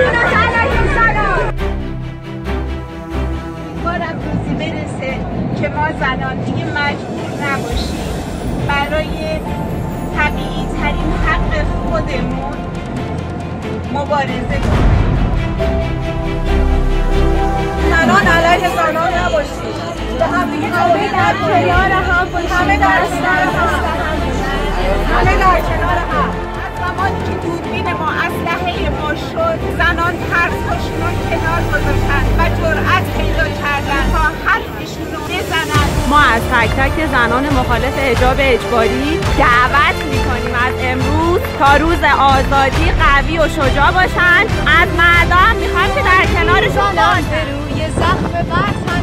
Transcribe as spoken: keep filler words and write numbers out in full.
خشونت علیه زنان. امیدوارم روزی برسه که ما زنان دیگه مجبور نباشیم برای طبیعی ترین حق خودمون مبارزه کنیم. زنان علیه زنان نباشیم، به هم دیگه توبه در کنار هم باشیم، همه در کنار هم، همه در کنار هم. زمانی که دوربین ما اسلحه ما شد، زنان ترساشون رو کنار گذاشتن و جرأت پیدا کردن تا حرفشون رو بزنن. ما از تک تک زنان مخالف حجاب اجباری دعوت میکنیم از امروز تا روز آزادی قوی و شجاع باشن. از مردان میخوایم که در کنارشون باشن. روی زخم بحث